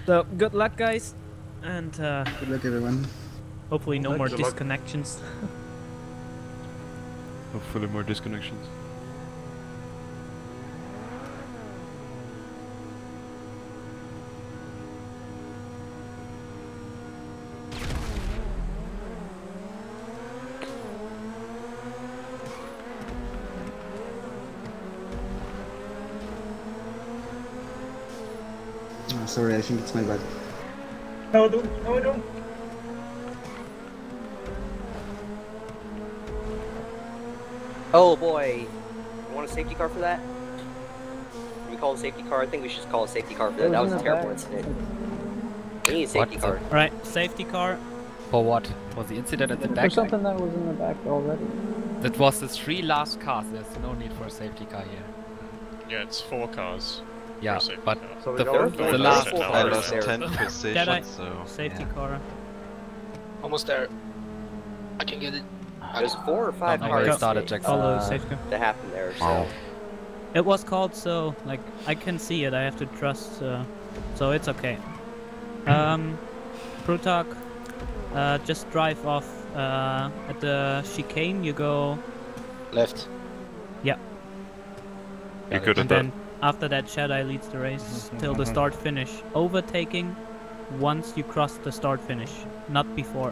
So good luck, guys, and Good luck, everyone. hopefully no more Good luck. disconnections. Hopefully more disconnections. Oh, sorry, I think it's my bad. No, don't. No, don't. Oh boy. You want a safety car for that? Can we call a safety car? I think we should call a safety car for that. That was a terrible incident. We need a safety car. Right, safety car. For what? For the incident at the For back? something that was in the back already. That was the 3 last cars. There's no need for a safety car here. Yeah, it's 4 cars. Yeah, safety but car. So we the, don't- the last Four I cars lost there. 10 Jedi. position, so... Safety yeah. car. Almost there. I can get it. There's 4 or 5 Oh, cars it started, that- Jackson. Follow safety car. that happened there, so... Wow. It was called, so like I can see it. I have to trust, so it's okay. Prutak, just drive off at the chicane. You go, Left. yeah, You good at and that? then after that, Jedi leads the race till the start finish. Overtaking once you cross the start finish, not before.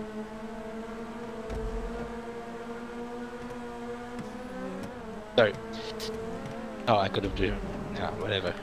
Sorry. Oh, I could have do. Yeah, whatever.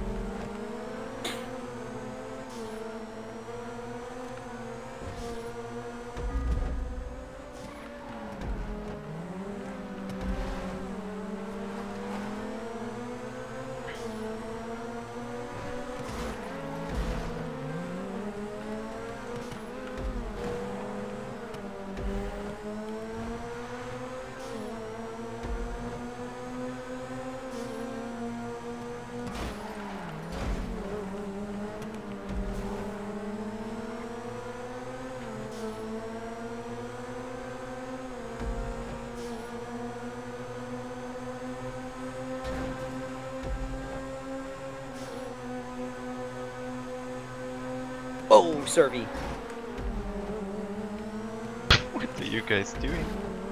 Oh, Servi. What are you guys doing?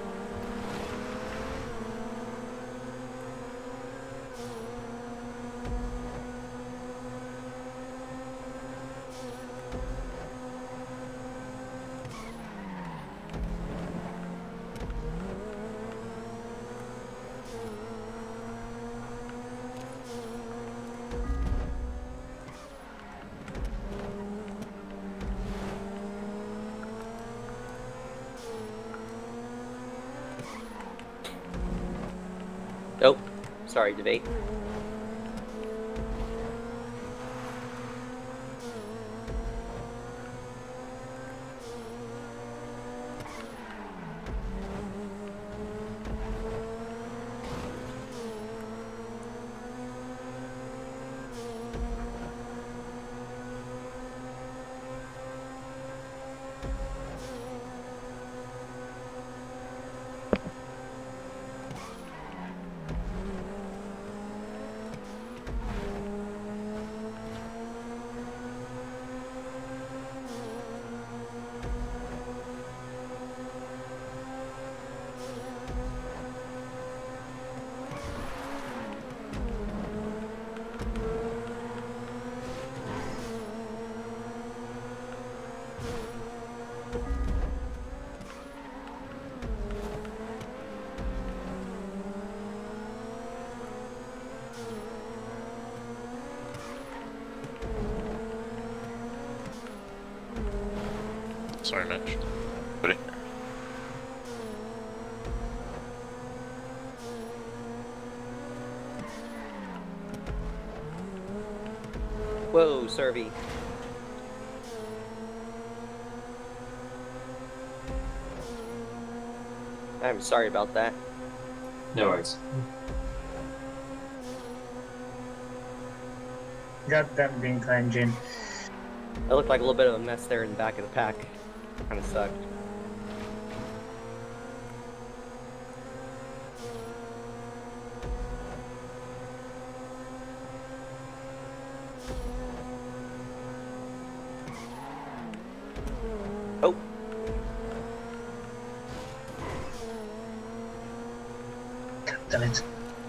Oh, sorry, debate. Sorry, Mitch. Sorry. Whoa, Servi. I'm sorry about that. No worries. Goddamn green car engine. It looked like a little bit of a mess there in the back of the pack. Kinda sucked. Oh. Damn it.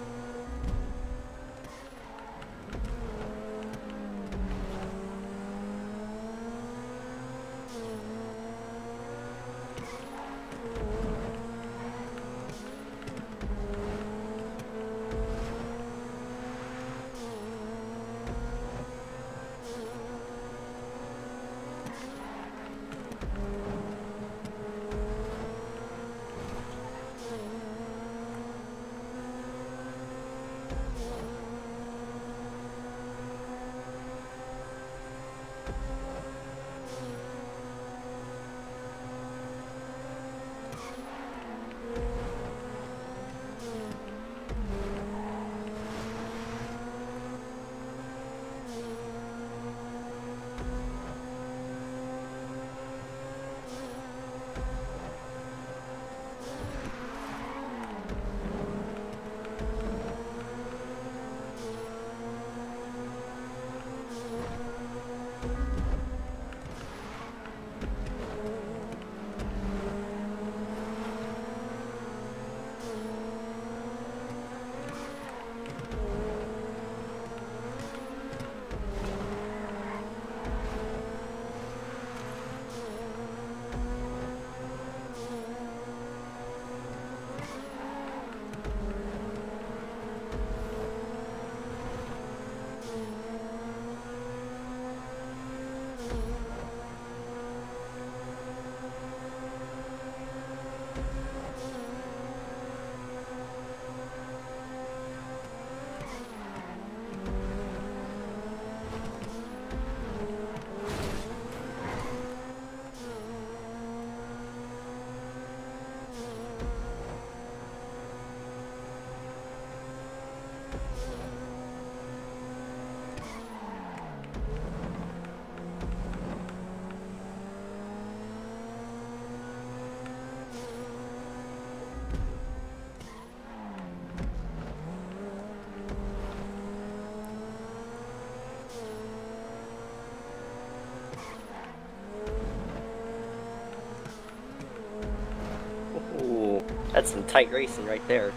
Ooh, that's some tight racing right there.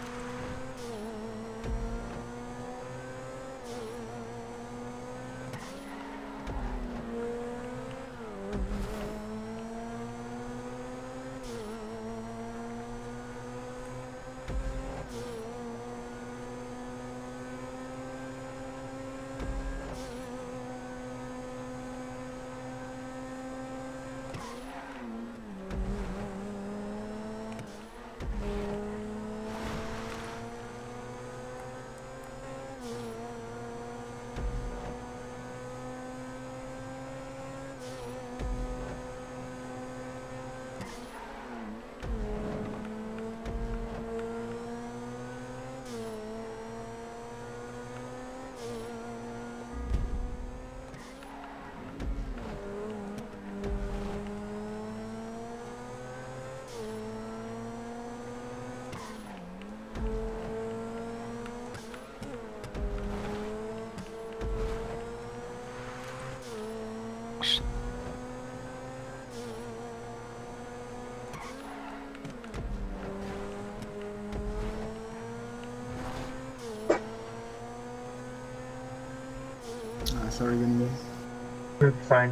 Sorry, Winnie. Fine.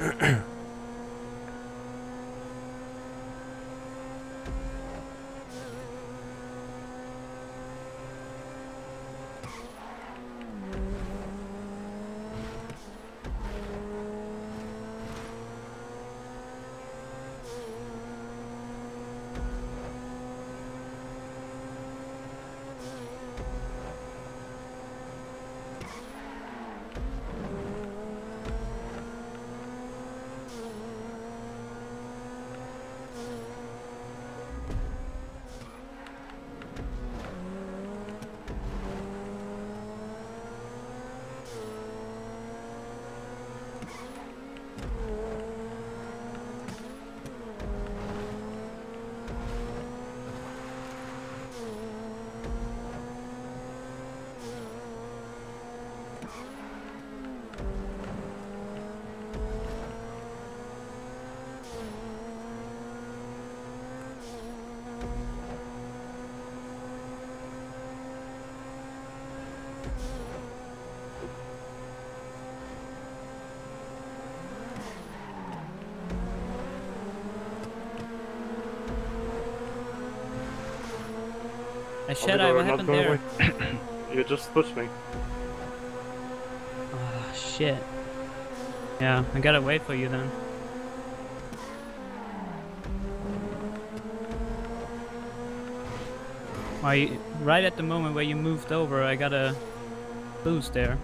Shedi, what happened there? You just pushed me. Ah, shit. Yeah, I gotta wait for you then. Right at the moment where you moved over, I got a boost there.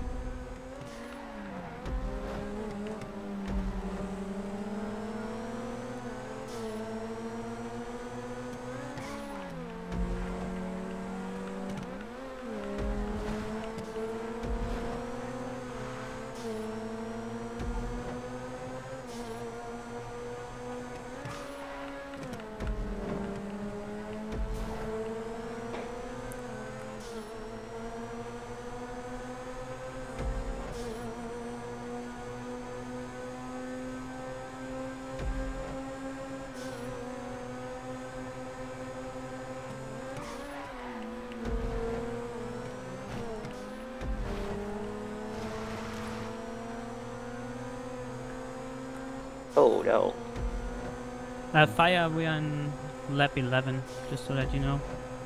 Oh no. Fire, we are on lap 11, just to let you know.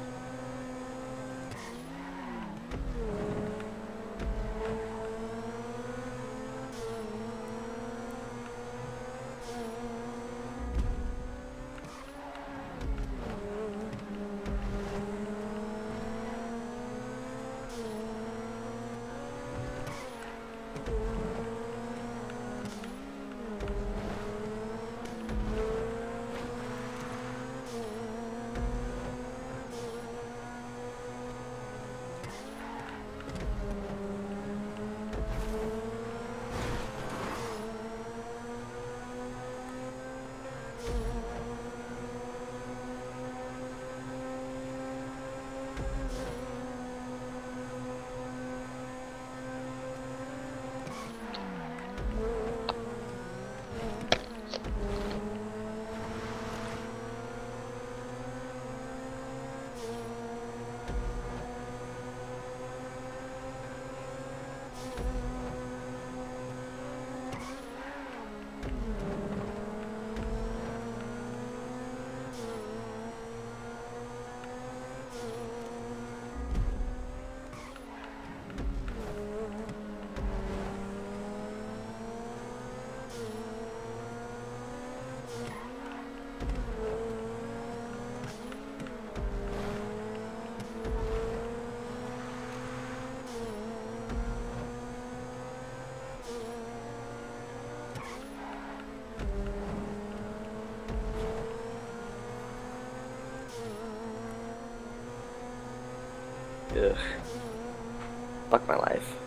Ugh. Fuck my life.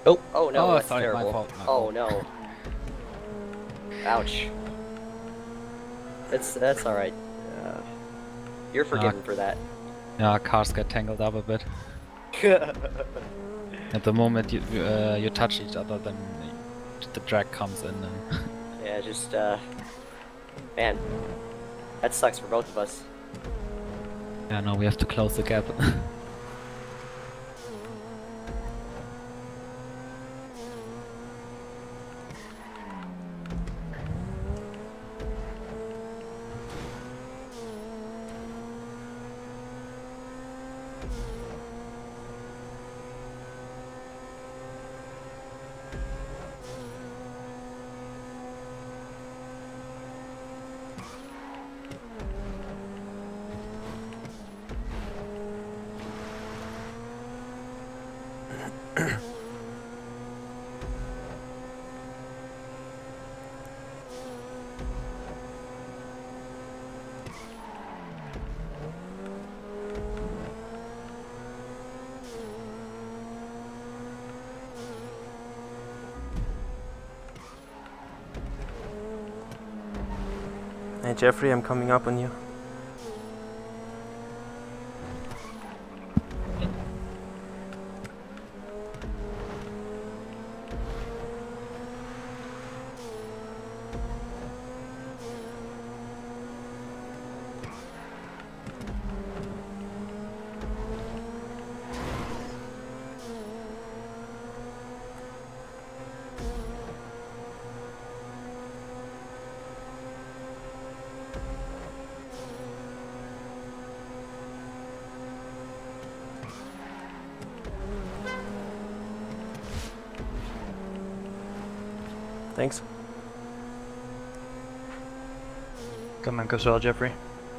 Oh, Oh no, Oh, that's sorry, my terrible. fault, my Oh fault. no. Ouch. That's all right. You're forgiven for that. Yeah, cars get tangled up a bit. At the moment you touch each other, then the drag comes in and... Yeah, just man, that sucks for both of us. Yeah, no, we have to close the gap. Hey Jeffrey, I'm coming up on you. Thanks. Come on, as well, Jeffrey.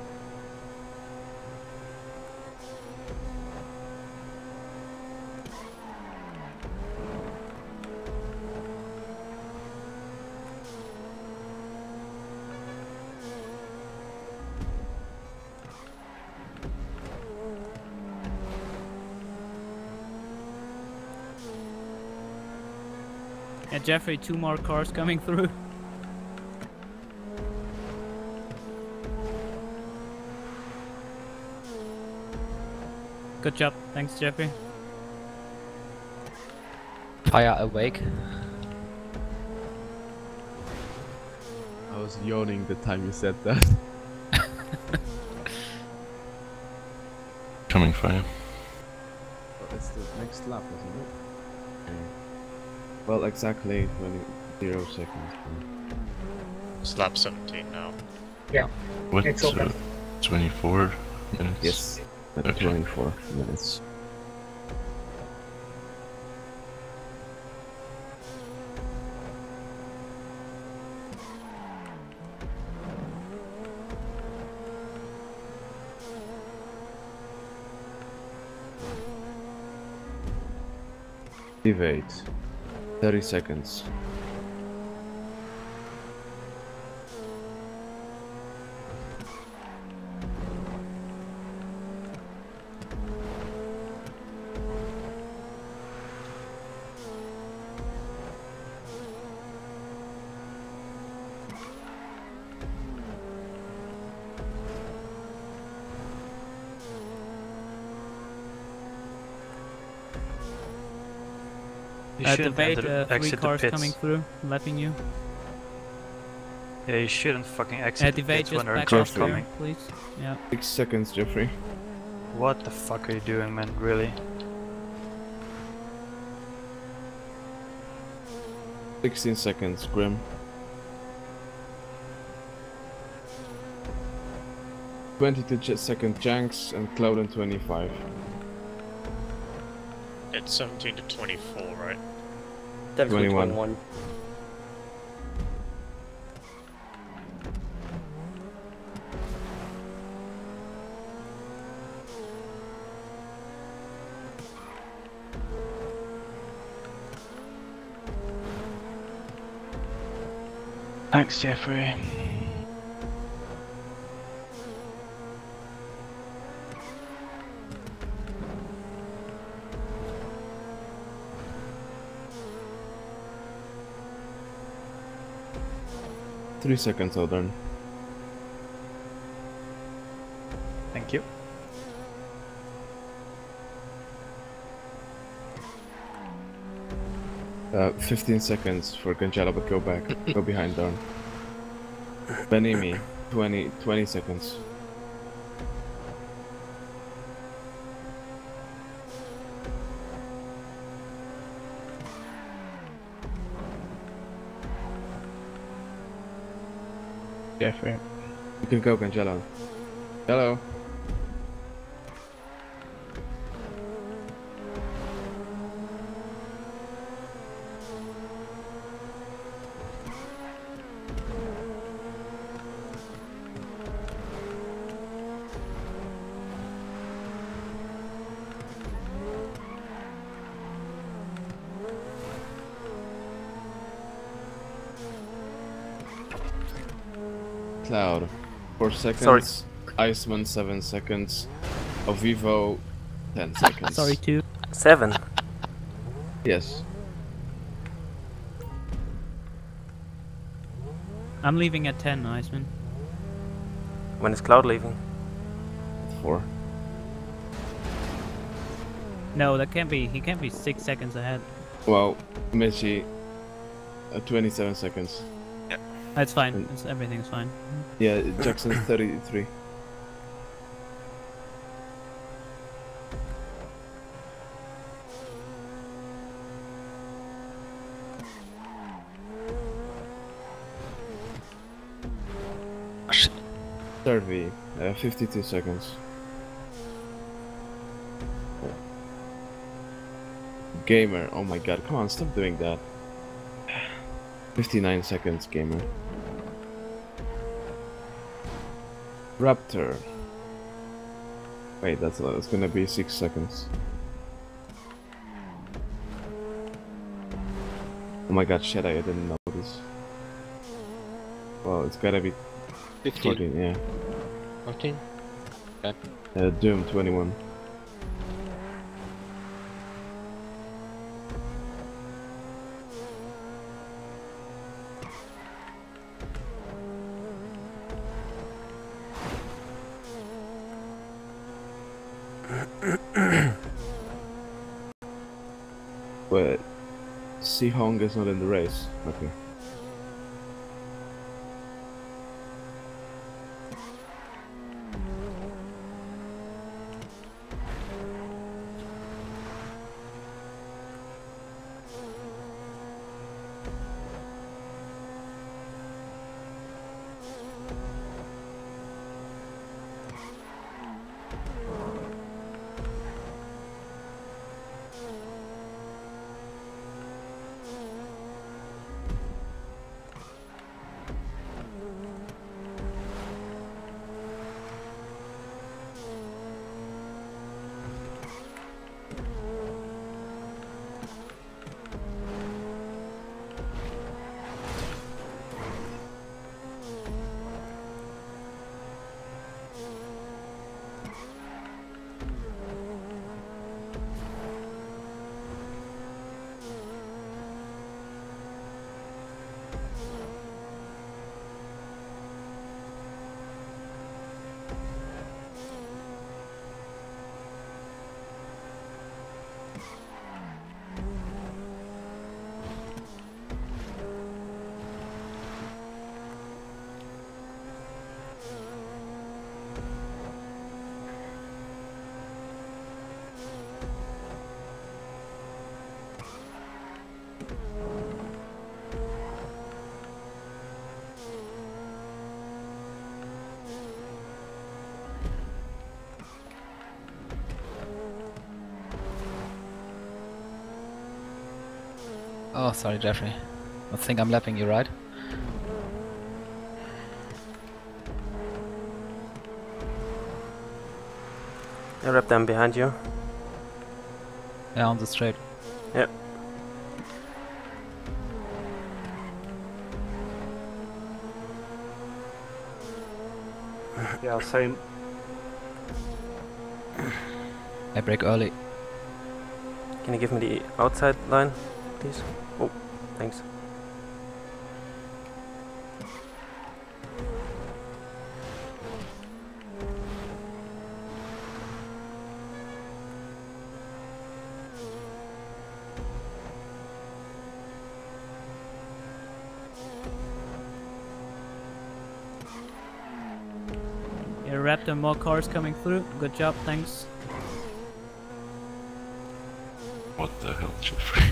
Yeah, Jeffrey, 2 more cars coming through. Good job, thanks Jeffrey. Fire awake. I was yawning the time you said that. Coming fire. Well, it's the next lap, isn't it? Okay. Well, exactly 0 seconds. It's lap 17 now. Yeah. What? It's open. 24 minutes? Yes, at Okay. 24 minutes. Evade. 30 seconds. Debate, 3 cars coming through, lapping you. Yeah, you shouldn't fucking exit the Debate, pits just when there are back cars up here, coming. please. Yeah. 6 seconds, Jeffrey. What the fuck are you doing, man? Really? 16 seconds, Grim. 22 second Janks and Cloud and 25. It's 17 to 24, right? 17 to 21. 21. Thanks, Jeffrey. 3 seconds, Odin. Thank you. Uh, 15 seconds for Cancelo, but go back. Go behind Darn. Benimi, 20 seconds. Jeffrey. You can go, Cancelo. Hello. Cloud, 4 seconds. Sorry. Iceman, 7 seconds. Ovivo, 10 seconds. Sorry, 2. 7. Yes. I'm leaving at 10, Iceman. When is Cloud leaving? 4. No, that can't be. He can't be 6 seconds ahead. Well, Michi, 27 seconds. That's fine. Everything's fine. Yeah, Jackson's 33. Survey, 52 seconds. Gamer, oh my god, come on, stop doing that. 59 seconds, Gamer. Raptor. Wait, that's gonna be 6 seconds. Oh my god, shit, I didn't know this. Well, it's gotta be 15. 14, yeah. 14? Okay. Doom, 21. Wait, Si Hong is not in the race. Okay. Oh, sorry, Jeffrey. I think I'm lapping you, right? I wrap them behind you. Yeah, on the straight. Yep. Yeah, same. I break early. Can you give me the outside line, please? Oh, thanks. Yeah, Raptor, more cars coming through. Good job, thanks. What the hell, Jeffrey?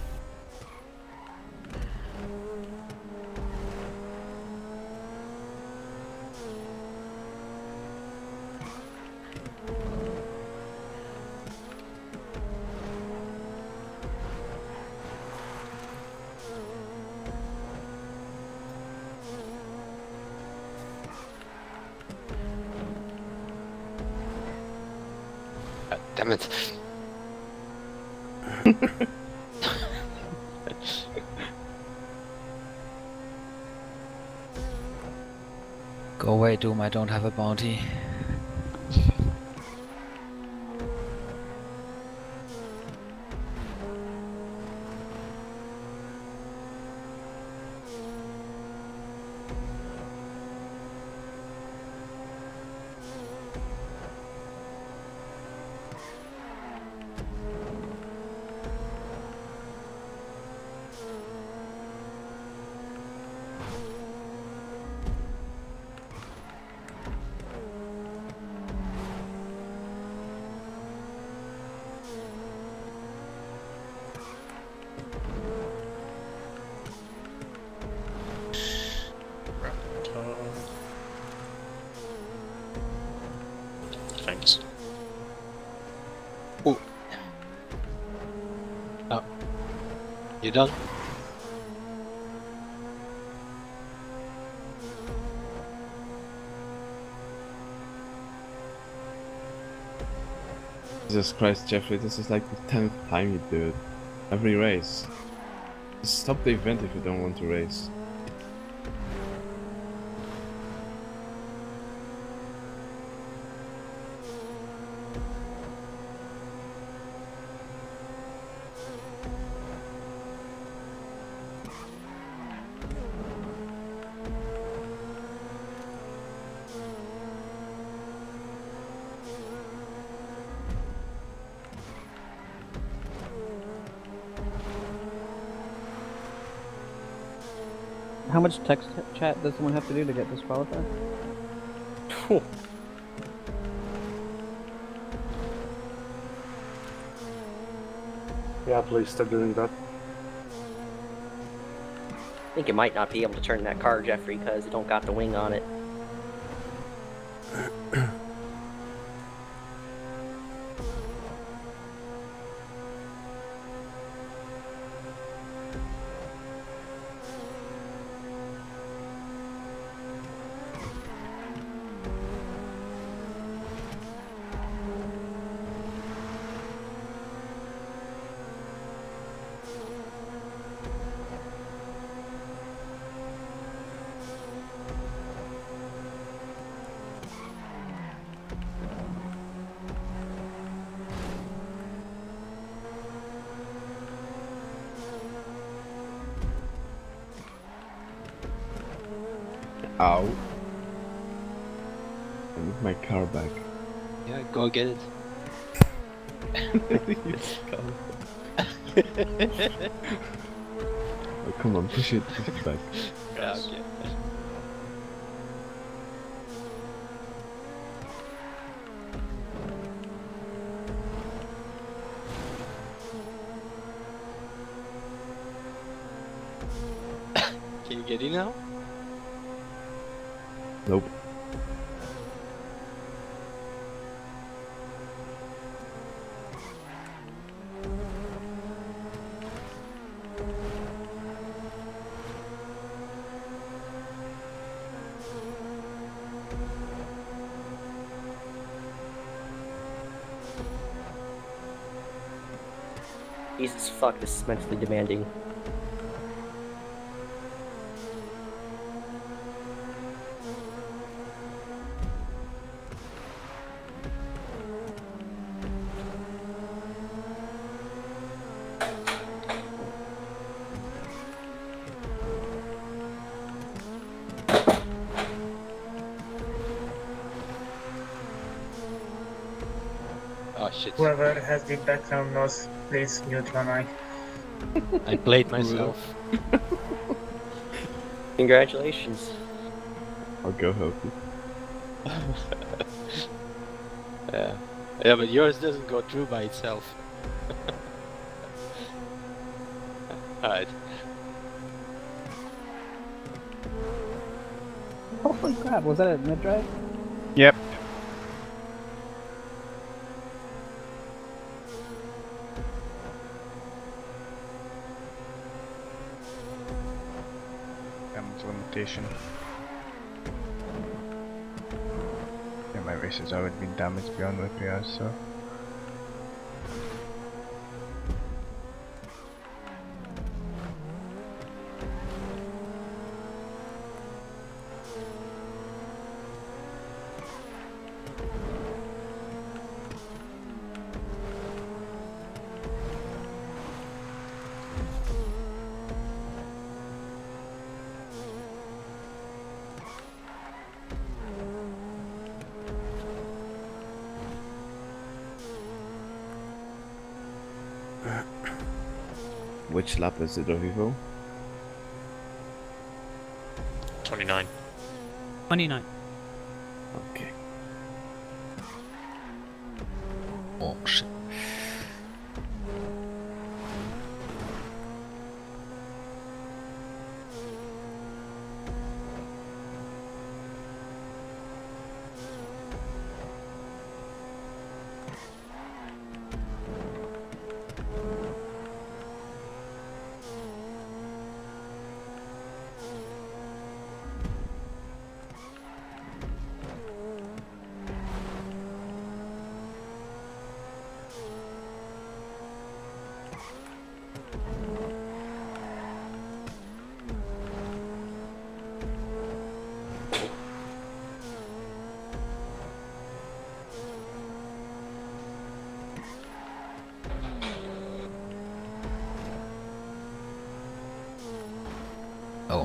Damn it. Go away, Doom, I don't have a bounty. Thanks. Oh. Oh. You done? Jesus Christ, Jeffrey, this is like the 10th time you do it. Every race. Just stop the event if you don't want to race. How much text chat does someone have to do to get disqualified? Yeah, please stop doing that. I think you might not be able to turn that car, Jeffrey, because it don't got the wing on it. Ow. I need my car back. Yeah, go get it. You scum. Oh, come on, push it back. Yeah, okay. Can you get in now? Nope. Jesus fuck, this is mentally demanding. Oh shit. Whoever has the background noise, please mute your mic. I played myself. Congratulations. I'll go help you. Yeah. Yeah, but yours doesn't go through by itself. Alright. Holy crap, was that a mid-drive? Yep. Damage limitation. Yeah, my race has already been damaged beyond repair, so... Which lap is it, Ovivo? 29. 29. Okay. Oh shit. Oh.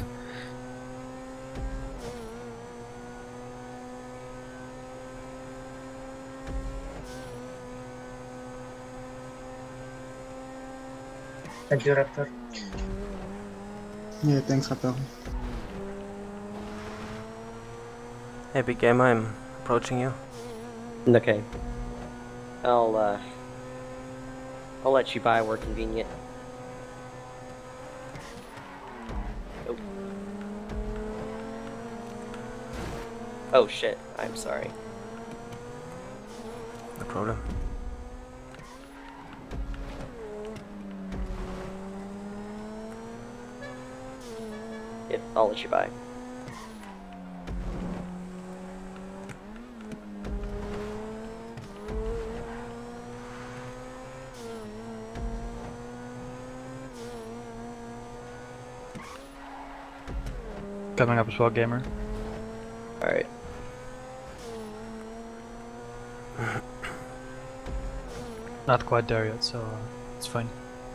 Thank you, Raptor. Yeah, thanks, Raptor. Hey, Big Game, I'm approaching you. Okay. I'll let you buy where convenient. Oh. Oh shit, I'm sorry. No problem. Yep, I'll let you buy. Coming up as well, Gamer. Alright. Not quite there yet, so it's fine.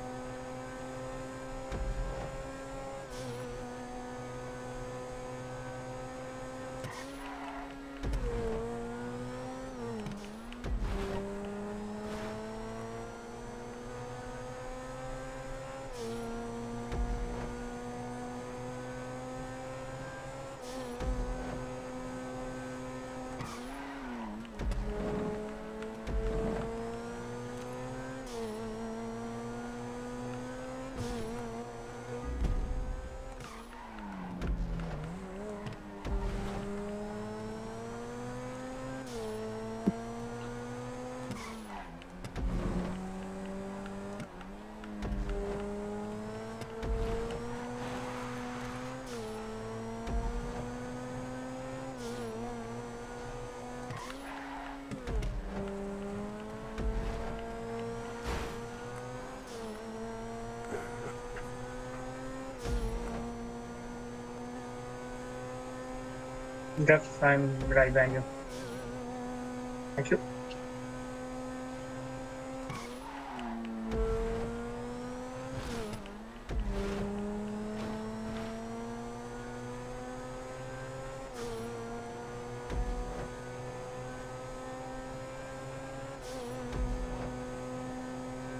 Jeff, I'm right behind you. Thank you.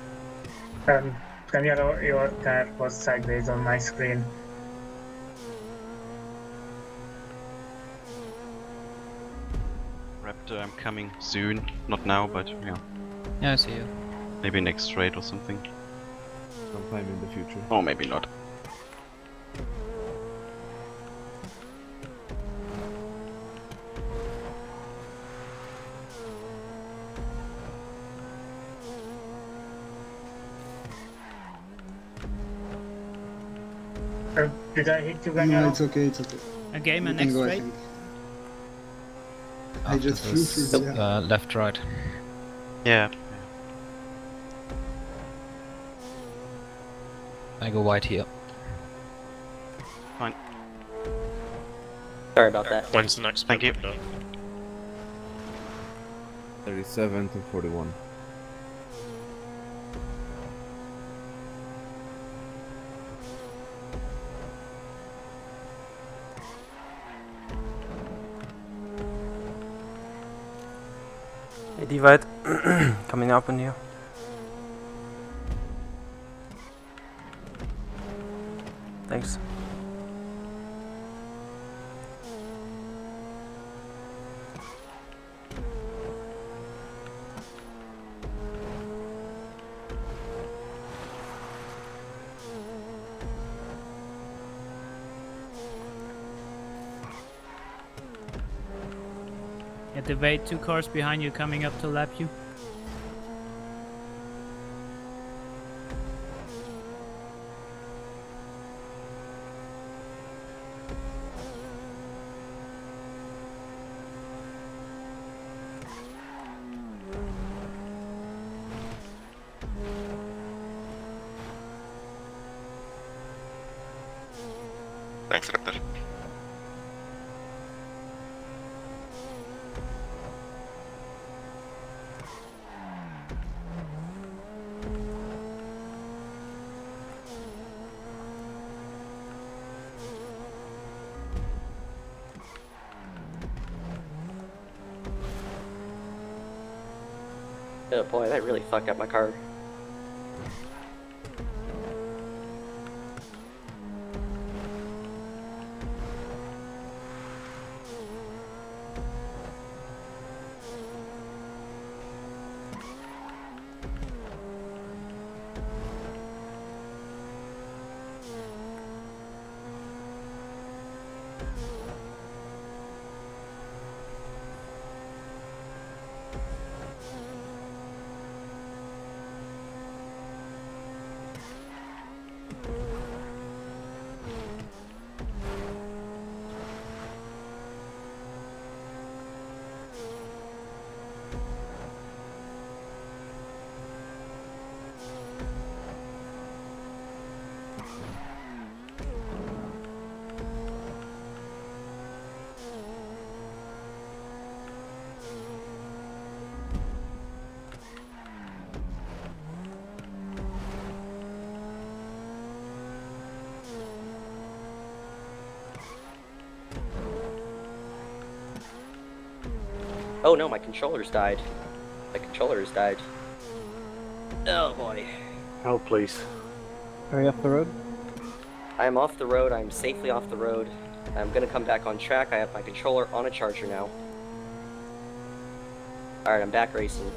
Your car was sideways on my screen. I'm coming soon. Not now, but yeah. Yeah, I see you. Maybe next raid or something. Sometime in the future. Or maybe not. Did I hit you, No, Daniel? it's okay, it's okay. A game You and can next go, I straight. think. I just flew through, yeah. Left, right. Yeah. I go white here. Fine. Sorry about that. When's the next Thank you. window? 37 to 41. Hey, Divide. Coming up on you. Thanks. At the way, 2 cars behind you coming up to lap you. Thanks, Raptor. Oh boy, that really fucked up my car. Oh no, my controller's died. My controller has died. Oh boy. Help, please. Are you off the road? I am off the road. I'm safely off the road. I'm gonna come back on track. I have my controller on a charger now. Alright, I'm back racing.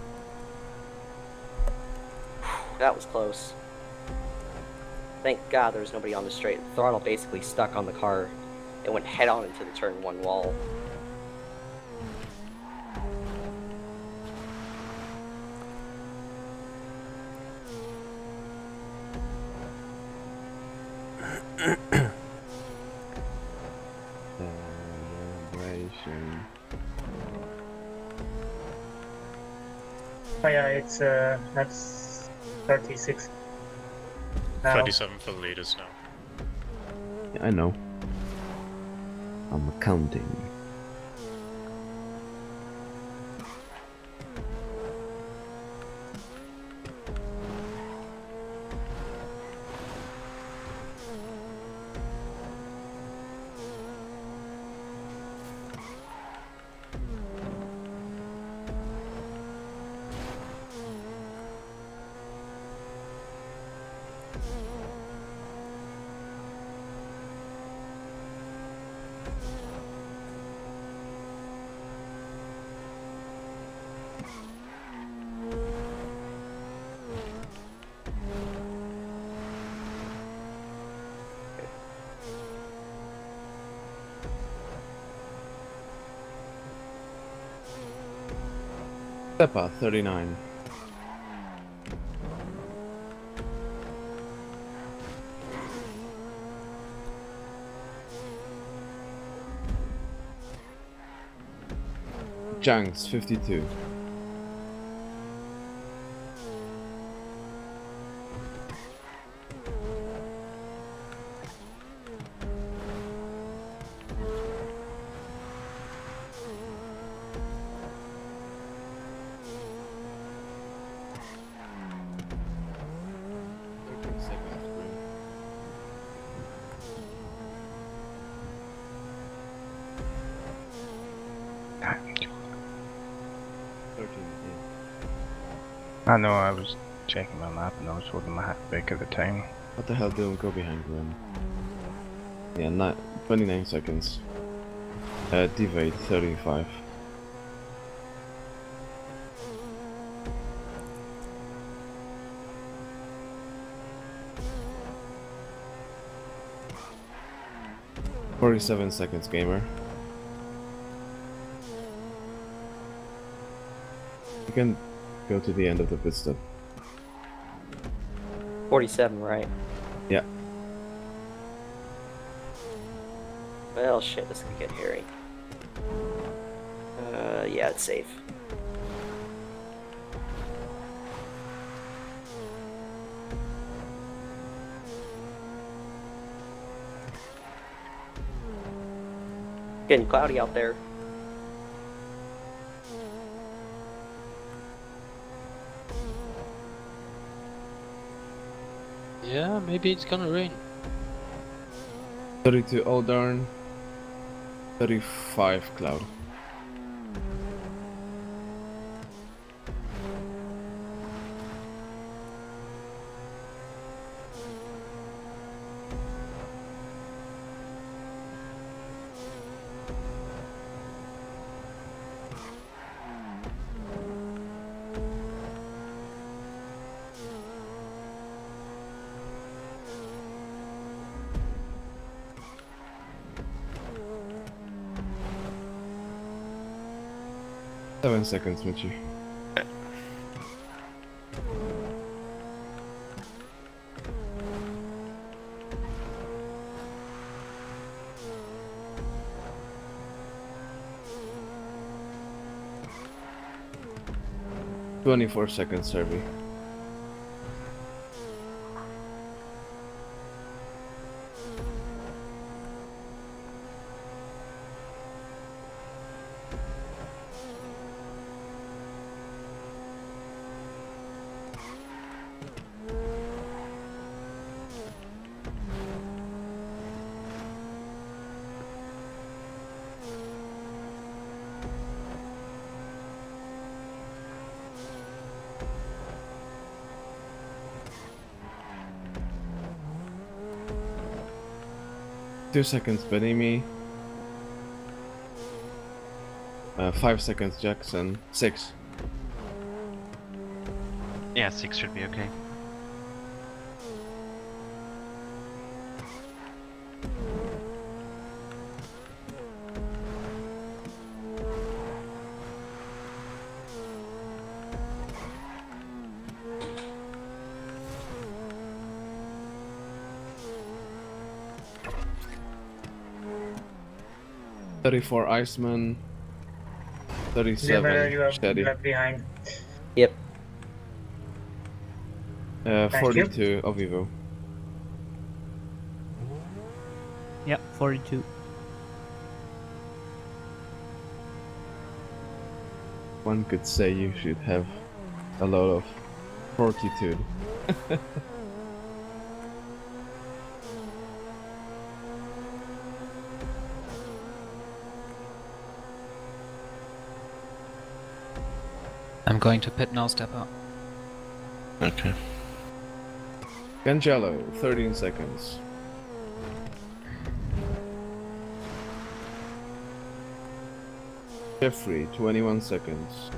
That was close. Thank God there was nobody on the straight. The throttle basically stuck on the car. It went head on into the turn 1 wall. Celebration. Oh yeah, it's that's 36. Now. 37 for the leaders now. Yeah, I know. I'm counting. Steppa, 39. Janks, 52. I know, I was checking my map and I was holding my hat back at the time. What the hell, Dylan? Go behind Grim. Yeah, 29 seconds. Devade, 35. "47 seconds, gamer. You can go to the end of the pit stop. 47, right? Yeah. Well, shit, this could get hairy. Yeah, it's safe. Getting cloudy out there. Yeah, maybe it's gonna rain. 32 Oldarn. 35 Cloud. "7 seconds, Mitchie. "24 seconds, Serby. "2 seconds, Benimi. 5 seconds, Jackson. 6. Yeah, 6 should be okay. "34 Iceman. 37 BIGGamerer, you are Shedi. left behind. Yep. 42 Ovivo. Yep, 42. One could say you should have a lot of fortitude. I'm going to pit now, step up. Okay. Gangello, 13 seconds. Jeffrey, 21 seconds.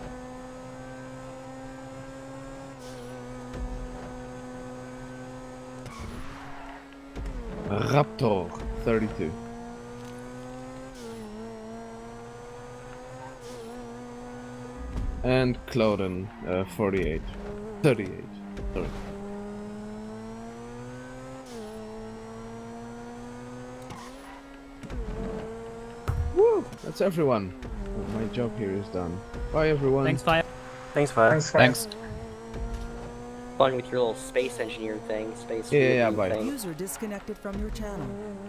Raptor, 32. And Clouden, 48. 38, sorry. Woo! That's everyone. My job here is done. Bye everyone. Thanks, Fire. Thanks, Fire. Thanks. Fun with your little space engineer thing, space Yeah, fielding bye. thing. User disconnected from your channel.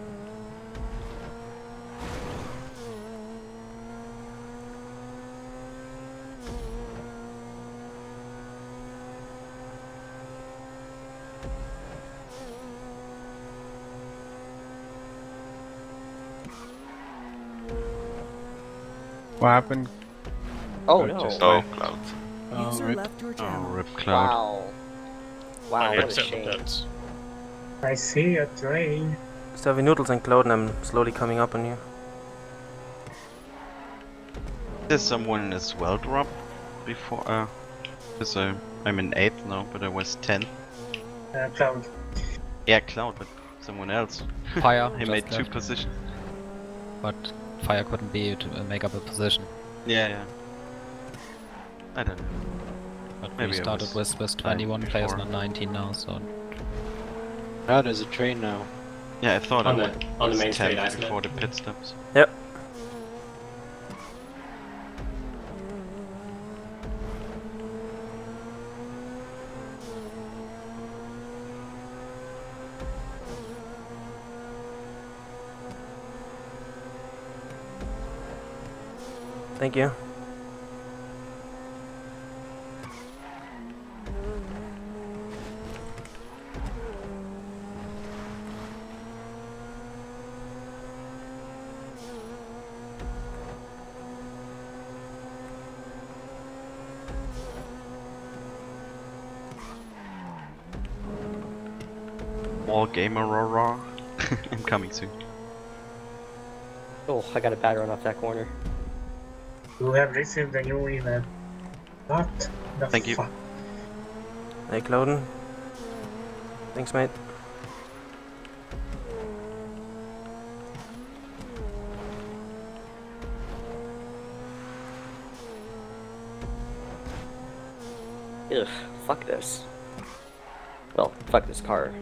What happened? Oh Oh, no. just Oh, clouds. User left your Oh, channel. rip cloud. Wow. Wow, I what a accept shame. that. I see a train. Stubby Noodles and Cloud, I'm slowly coming up on you. There's someone as well drop before, because I'm in 8th now, but I was 10th. Cloud. Yeah, Cloud, but someone else. Fire. He just made 2 left, positions. but Fire couldn't be to make up a position. Yeah. I don't know. But Maybe we I started was with 21 time players, before. not 19 now, so... Ah, there's a train now. Yeah, I thought On I the- on the was main street, 10th isn't it? before the pit stops. Yep. Thank you. BIGGamerer. I'm coming soon. Oh, I got a bad run off that corner. You have received a new email. What the Thank you. fuck? Hey, Clouden. Thanks, mate. Ugh, fuck this. Well, fuck this car.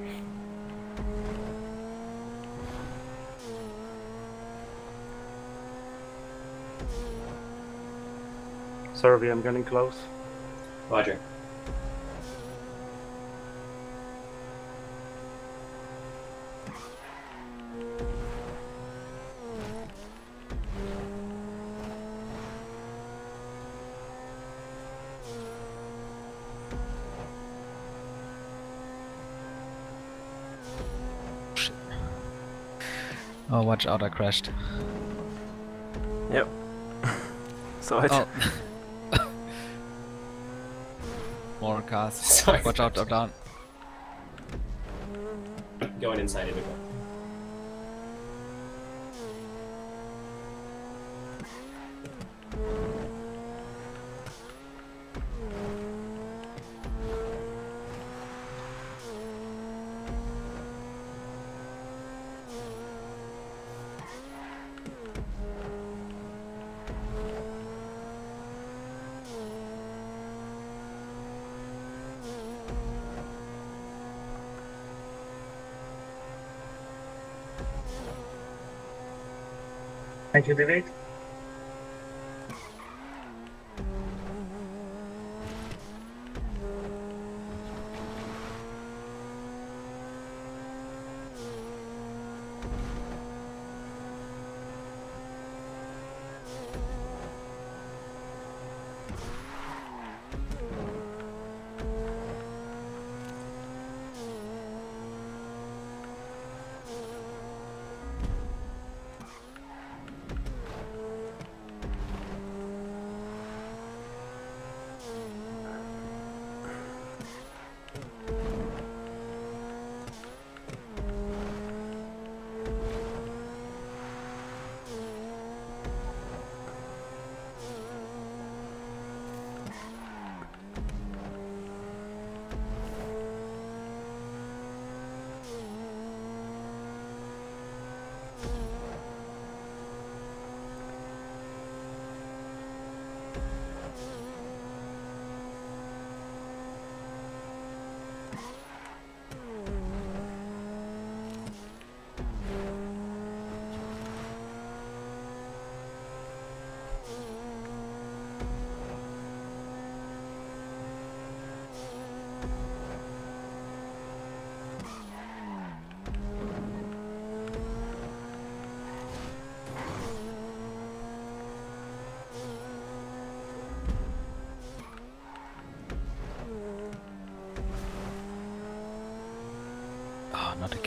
Sorry, I'm getting close. Roger. Oh, watch out, I crashed. Yep. Saw it. Oh. More cars. Sorry. Watch out, up down. Going inside of the car. Thank you, David.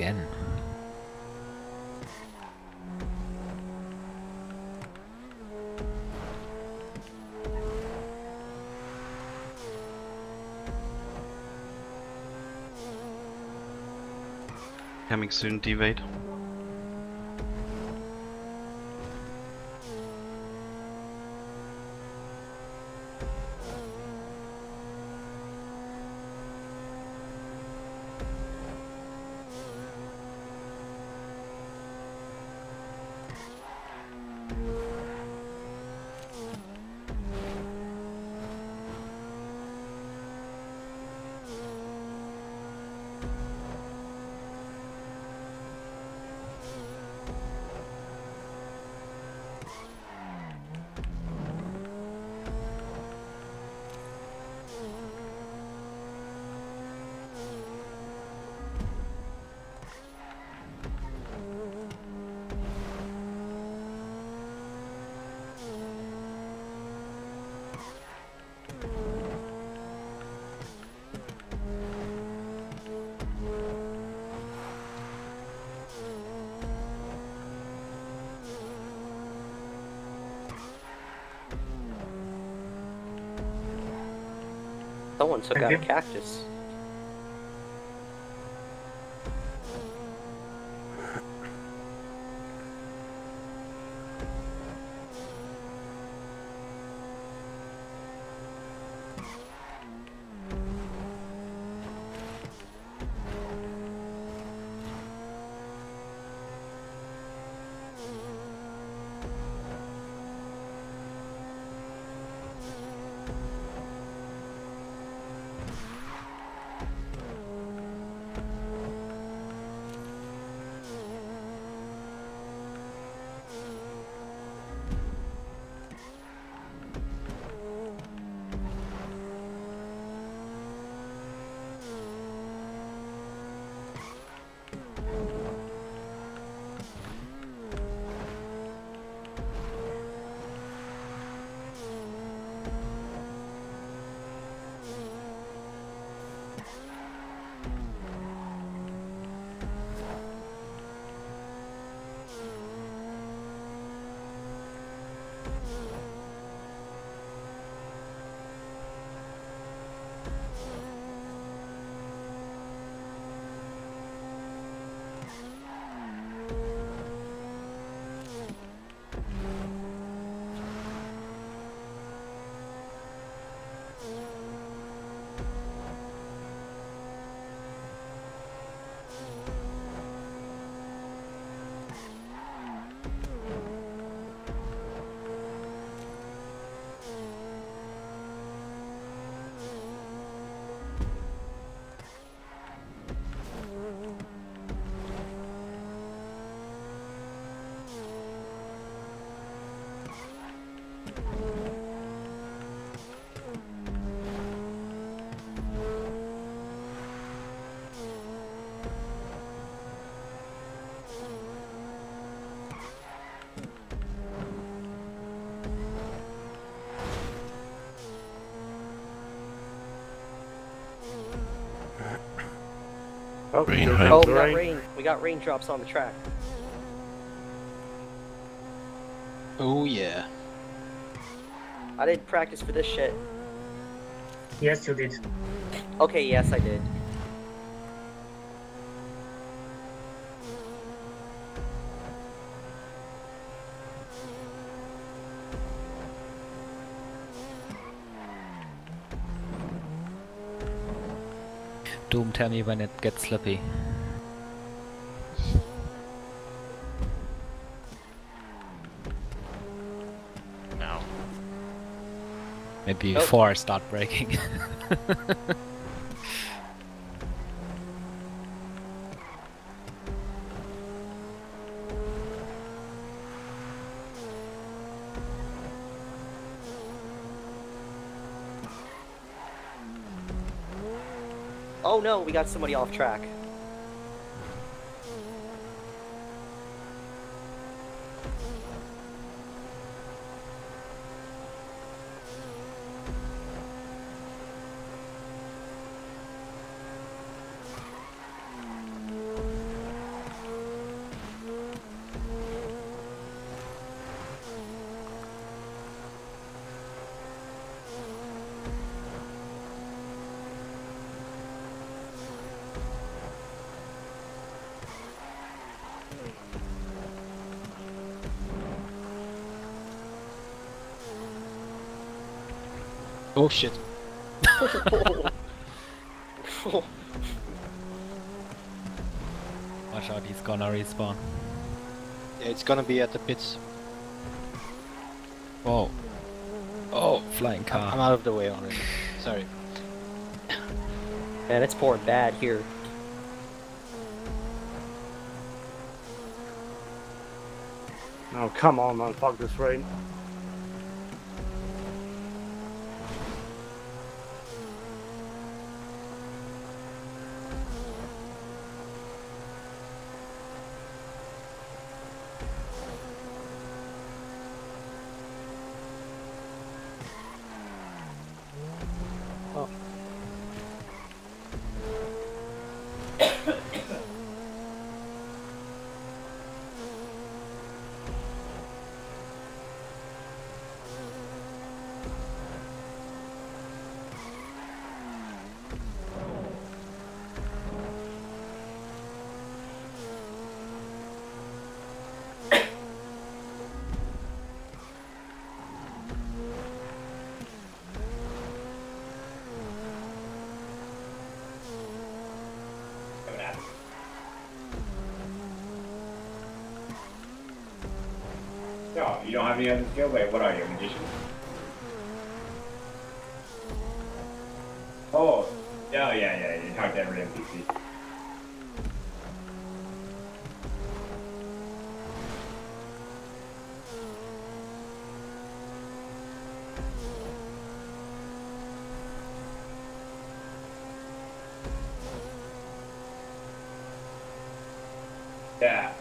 again. Coming soon, D-Wade. Someone took out a cactus. Oh, we got rain. We got raindrops on the track. Oh yeah. I didn't practice for this shit. Yes, you did. Okay, yes, I did. Doom, tell me when it gets slippy. No. Maybe before I start braking. Oh no, we got somebody off track. Oh shit. Watch out, he's gonna respawn. Yeah, it's gonna be at the pits. Whoa. Oh, flying car. I'm out of the way already. Sorry. Man, it's pouring bad here. No, come on, man. Fuck this rain. Oh. No, you don't have any other skill? Wait, what are you, a magician? Oh, yeah, you talk to every NPC. Yeah.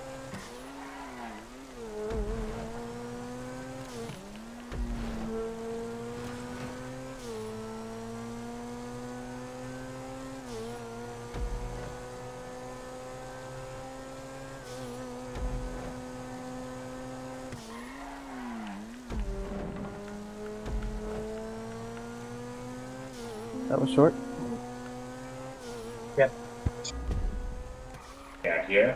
That was short. Yep. Yeah, here.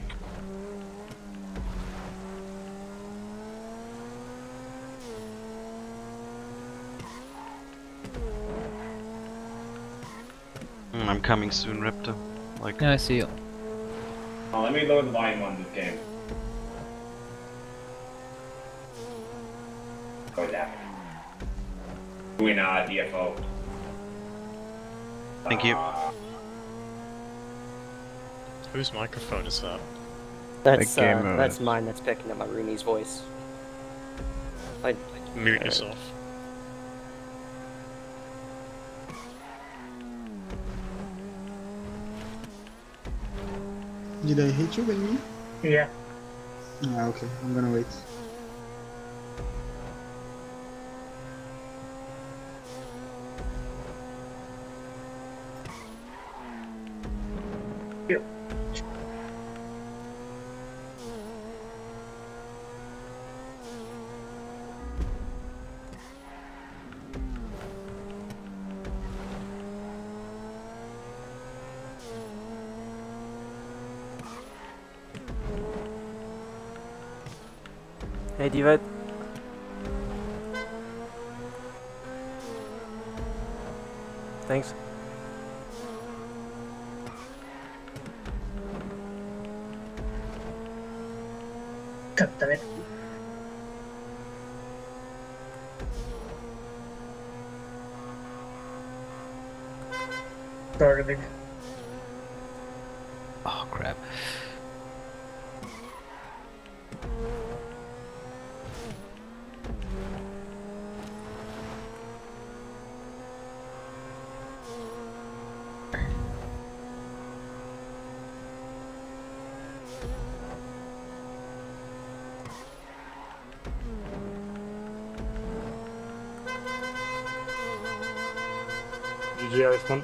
I'm coming soon, Raptor. Like. Yeah, I see you. Oh, let me lower the volume on this game. What is happening? Doing DFO. Thank you. Whose microphone is that? That's mine. That's picking up my roomie's voice. Mute yourself. Did I hit you, baby? Yeah. Ah, okay. I'm gonna wait. Yep. Hey, Divide. Thanks. Damn it. Sorry, big. Oh crap. GG, Iceman.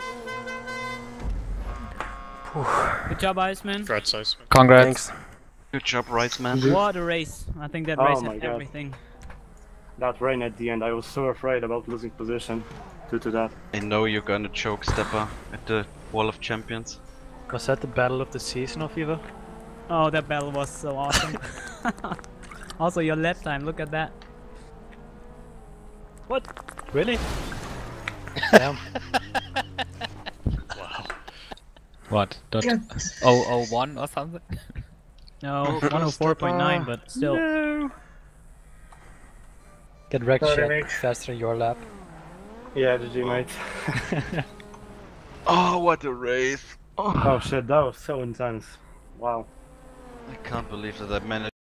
Good job, Iceman. Congrats, Iceman. Congrats. Good job, Riceman. What a race. I think that race had everything. That rain at the end, I was so afraid about losing position due to that. I know you're gonna choke Stepper at the Wall of Champions. Was that the battle of the season of Evo? Oh, that battle was so awesome. Also, your lap time, look at that. What? Really? Damn. Wow. What? .001 or something? No, 104.9, but still. No. Get wrecked Sorry, shit mate. faster in your lap. Yeah, GG, mate. Oh, what a race! Oh shit, that was so intense. Wow. I can't believe that I managed.